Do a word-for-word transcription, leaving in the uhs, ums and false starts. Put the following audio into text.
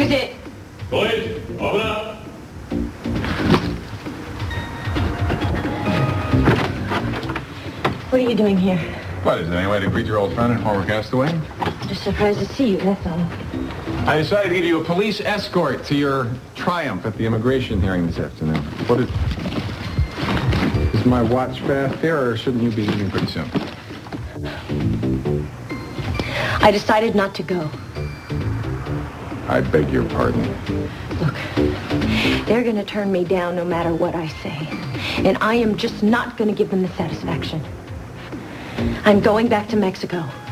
is it? Boys, open up. What are you doing here? What, is there any way to greet your old friend and former castaway? Just surprised to see you, that's all. I decided to give you a police escort to your triumph at the immigration hearing this afternoon. What is... Is my watch fast there, or shouldn't you be leaving pretty soon? I decided not to go. I beg your pardon. Look, they're going to turn me down no matter what I say. And I am just not going to give them the satisfaction. I'm going back to Mexico.